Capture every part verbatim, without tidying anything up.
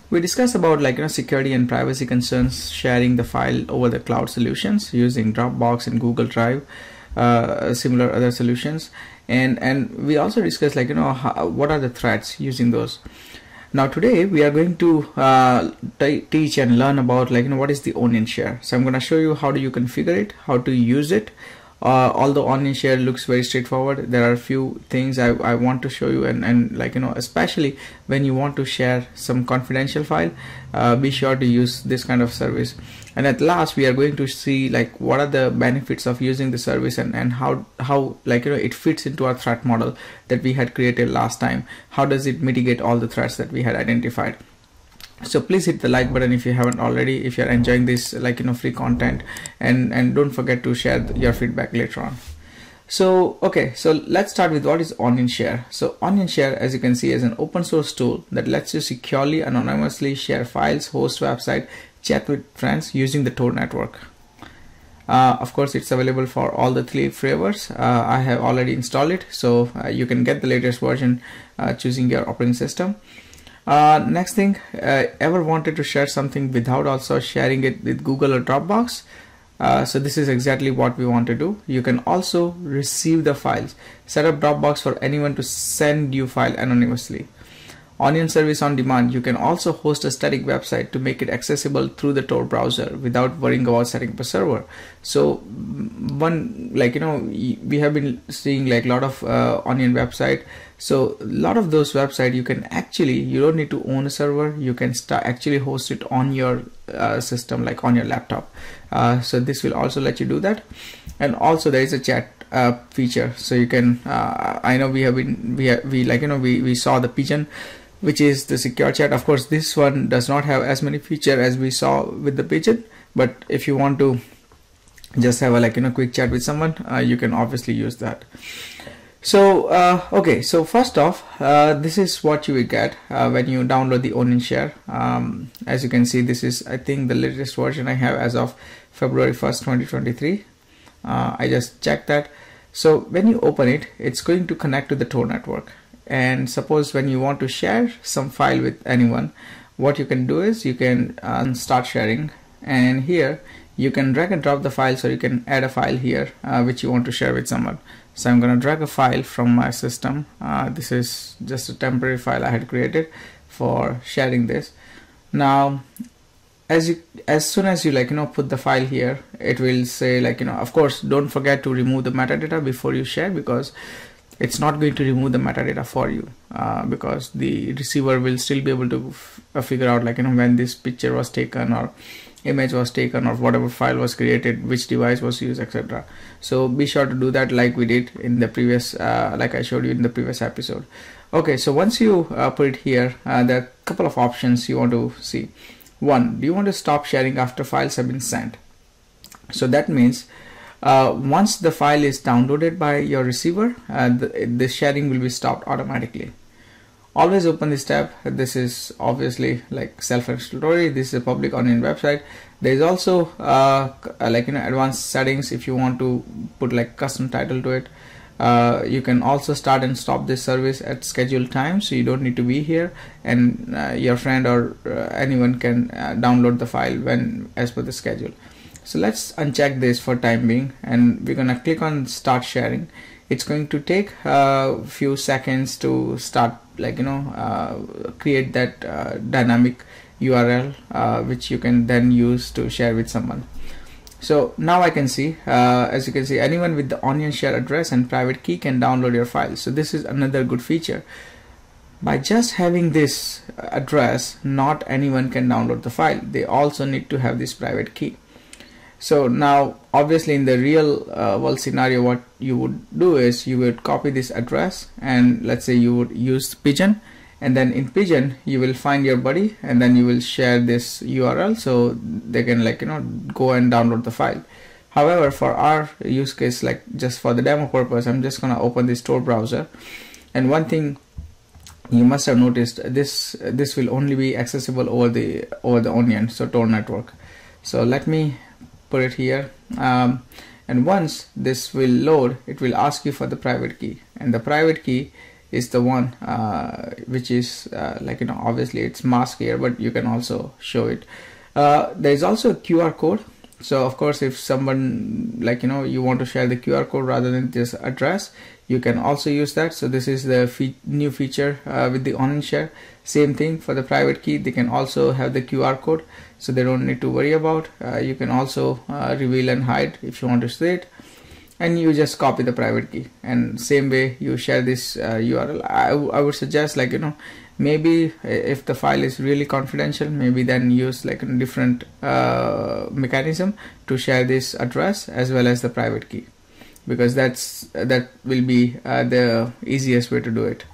we discussed about like you know security and privacy concerns, sharing the file over the cloud solutions using Dropbox and Google Drive, uh, similar other solutions, and and we also discussed like you know how, what are the threats using those. Now today we are going to uh, teach and learn about like you know what is the onionshare. So I'm going to show you how do you configure it, how to use it. Uh, although onionshare looks very straightforward, there are a few things I, I want to show you, and, and like you know especially when you want to share some confidential file, uh, be sure to use this kind of service. And at last we are going to see like what are the benefits of using the service, and, and how how like you know it fits into our threat model that we had created last time. How does it mitigate all the threats that we had identified? So please hit the like button if you haven't already, if you're enjoying this like you know free content, and and don't forget to share your feedback later on. So okay, so let's start with what is onionshare. So onionshare, as you can see, is an open source tool that lets you securely anonymously share files, host website, chat with friends using the Tor network. Uh, of course, it's available for all the three flavors. uh, I have already installed it, so uh, you can get the latest version uh, choosing your operating system. Uh, next thing, uh, ever wanted to share something without also sharing it with Google or Dropbox? Uh, so this is exactly what we want to do. You can also receive the files. Set up Dropbox for anyone to send you file anonymously. Onion service on demand. You can also host a static website to make it accessible through the Tor browser without worrying about setting up a server. So one, like you know we have been seeing like a lot of uh, Onion website. So a lot of those websites you can actually, you don't need to own a server. You can start actually host it on your uh, system, like on your laptop. Uh, so this will also let you do that. And also there is a chat uh, feature. So you can uh, I know we have been we have, we like you know we we saw the pigeon, which is the secure chat. Of course, this one does not have as many features as we saw with the pigeon, but if you want to just have a like you know quick chat with someone, uh, you can obviously use that. So uh, okay, so first off, uh, this is what you will get uh, when you download the onionshare. Um, as you can see, this is I think the latest version I have as of February first twenty twenty-three. uh, I just checked that. So when you open it, it's going to connect to the Tor network. And suppose when you want to share some file with anyone, what you can do is you can uh, start sharing, and here you can drag and drop the file. So you can add a file here uh, which you want to share with someone. So I'm going to drag a file from my system. Uh, this is just a temporary file I had created for sharing this. Now as you as soon as you like you know put the file here, it will say like you know of course don't forget to remove the metadata before you share, because it's not going to remove the metadata for you, uh, because the receiver will still be able to f uh, figure out like you know when this picture was taken or image was taken or whatever file was created, which device was used, et cetera. So be sure to do that like we did in the previous, uh, like I showed you in the previous episode. Okay, so once you uh, put it here, uh, there are a couple of options you want to see. One, do you want to stop sharing after files have been sent? So that means Uh, once the file is downloaded by your receiver, uh, the, the sharing will be stopped automatically. Always open this tab. This is obviously like self-explanatory. This is a public Onion website. There is also uh, like you know advanced settings if you want to put like custom title to it. Uh, you can also start and stop this service at scheduled time, so you don't need to be here, and uh, your friend or uh, anyone can uh, download the file when as per the schedule. So let's uncheck this for time being, and we're gonna click on start sharing. It's going to take a few seconds to start like you know uh, create that uh, dynamic U R L uh, which you can then use to share with someone. So now I can see, uh, as you can see, anyone with the onionshare address and private key can download your file. So this is another good feature. By just having this address, not anyone can download the file. They also need to have this private key. So now obviously in the real uh, world scenario, what you would do is you would copy this address, and let's say you would use Pigeon, and then in Pigeon you will find your buddy, and then you will share this U R L so they can like you know go and download the file. However, for our use case, like just for the demo purpose, I'm just gonna open this Tor browser, and one thing you must have noticed, this this will only be accessible over the over the Onion, so Tor network. So let me put it here, um, and once this will load, it will ask you for the private key, and the private key is the one uh, which is uh, like, you know, obviously it's masked here, but you can also show it. Uh, there is also a Q R code. So of course, if someone, like, you know, you want to share the Q R code rather than just address, you can also use that. So this is the fe new feature uh, with the onionshare. Same thing for the private key, they can also have the Q R code, so they don't need to worry about. Uh, you can also uh, reveal and hide if you want to see it, and you just copy the private key, and same way you share this uh, U R L. I, I would suggest, like, you know, maybe if the file is really confidential, maybe then use like a different uh, mechanism to share this address as well as the private key, because that's that will be uh, the easiest way to do it.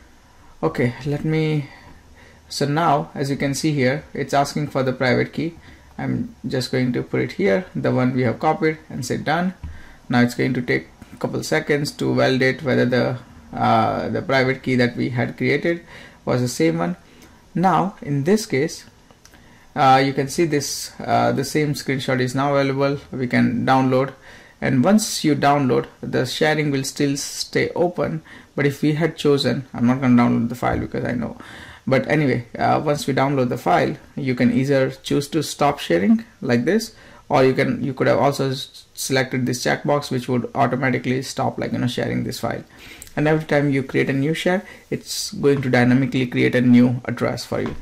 Okay, let me, so now as you can see here, it's asking for the private key. I'm just going to put it here, the one we have copied, and say done. Now it's going to take a couple seconds to validate whether the uh, the private key that we had created was the same one. Now in this case, uh, you can see this uh, the same screenshot is now available. We can download, and once you download, the sharing will still stay open. But if we had chosen, I'm not going to download the file because I know, but anyway, uh, once we download the file, you can either choose to stop sharing like this, or you can you could have also selected this checkbox which would automatically stop, like, you know, sharing this file. And every time you create a new share, it's going to dynamically create a new address for you.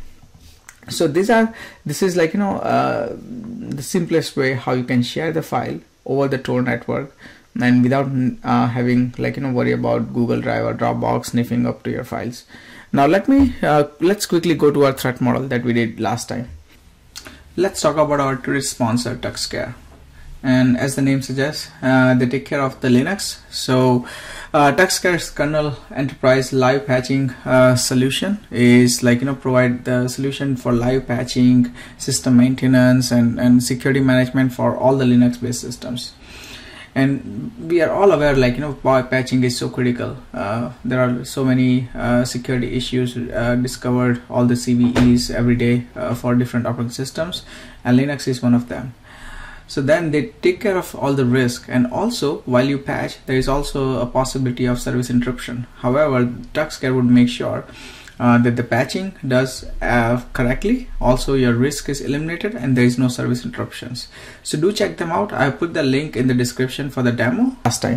So these are this is like, you know, uh, the simplest way how you can share the file over the Tor network, and without uh, having, like, you know, worry about Google Drive or Dropbox sniffing up to your files. Now let me uh, let's quickly go to our threat model that we did last time. Let's talk about our today's sponsor, 𝗀𝗃𝗃. And as the name suggests, uh, they take care of the Linux. So uh, 𝗀𝗃𝗃's kernel enterprise live patching uh, solution is, like, you know, provide the solution for live patching, system maintenance, and, and security management for all the Linux based systems. And we are all aware, like, you know, why patching is so critical. Uh, there are so many uh, security issues uh, discovered, all the C V Es every day uh, for different operating systems, and Linux is one of them. So then they take care of all the risk, and also while you patch, there is also a possibility of service interruption. However, 𝗀𝗃𝗃 would make sure uh, that the patching does uh, correctly, also your risk is eliminated, and there is no service interruptions. So do check them out. I put the link in the description for the demo last time.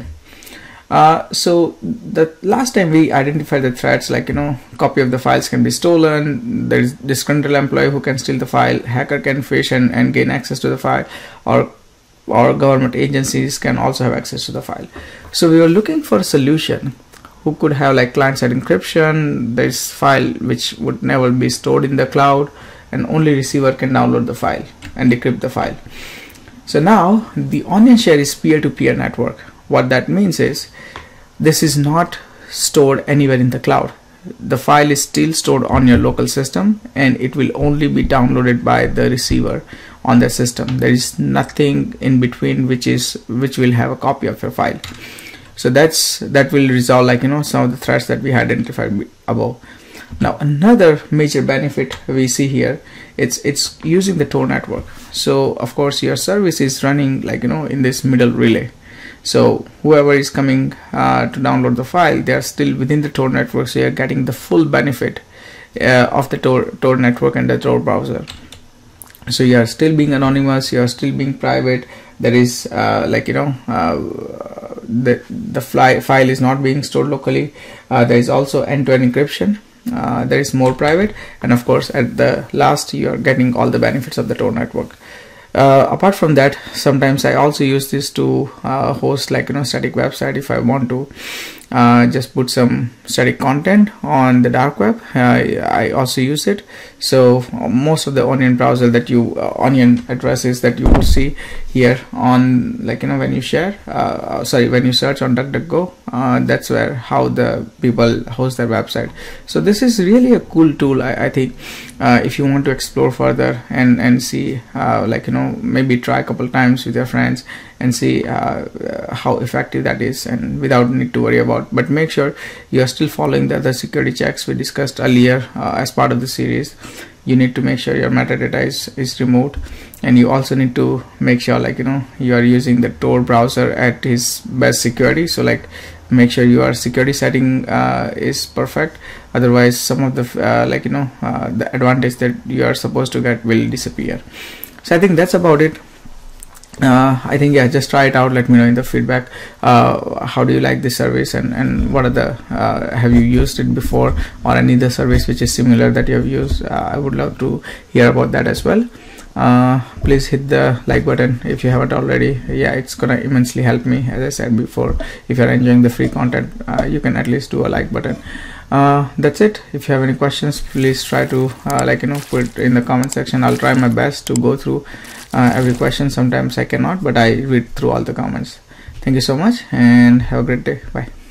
Uh, so the last time we identified the threats, like, you know, copy of the files can be stolen, there is disgruntled employee who can steal the file, hacker can phish and, and gain access to the file, or or government agencies can also have access to the file. So we were looking for a solution who could have, like, client-side encryption, this file which would never be stored in the cloud, and only receiver can download the file and decrypt the file. So now the onionshare is peer-to-peer network. What that means is this is not stored anywhere in the cloud. The file is still stored on your local system, and it will only be downloaded by the receiver on the system. There is nothing in between which is which will have a copy of your file. So that's that will resolve, like, you know, some of the threats that we identified above. Now another major benefit we see here, it's it's using the Tor network. So of course your service is running, like, you know, in this middle relay. So whoever is coming uh, to download the file, they are still within the Tor network, so you are getting the full benefit uh, of the Tor, Tor network and the Tor browser. So you are still being anonymous, you are still being private. There is uh, like, you know, uh, the, the fly, file is not being stored locally. Uh, there is also end-to-end encryption. Uh, there is more private, and of course at the last you are getting all the benefits of the Tor network. Uh, apart from that, sometimes I also use this to uh, host, like, you know, static website. If I want to uh, just put some static content on the dark web, uh, I also use it. So uh, most of the Onion browser that you uh, Onion addresses that you will see here on, like, you know, when you share uh, sorry when you search on DuckDuckGo, uh, that's where how the people host their website. So this is really a cool tool, I, I think. Uh, if you want to explore further and and see, uh, like, you know, maybe try a couple times with your friends and see uh, uh, how effective that is, and without need to worry about. But make sure you are still following the other security checks we discussed earlier uh, as part of the series. You need to make sure your metadata is, is removed, and you also need to make sure like you know you are using the Tor browser at its best security. So like make sure your security setting uh, is perfect, otherwise some of the uh, like you know uh, the advantage that you are supposed to get will disappear. So I think that's about it. uh, I think yeah, just try it out, let me know in the feedback uh, how do you like this service, and and what are the uh, have you used it before, or any other service which is similar that you have used. uh, I would love to hear about that as well. Uh, please hit the like button if you haven't already. Yeah, it's gonna immensely help me. As I said before, if you're enjoying the free content, uh, you can at least do a like button. Uh, that's it. If you have any questions, please try to uh, like you know put in the comment section. I'll try my best to go through uh, every question. Sometimes I cannot, but I read through all the comments. Thank you so much and have a great day. Bye.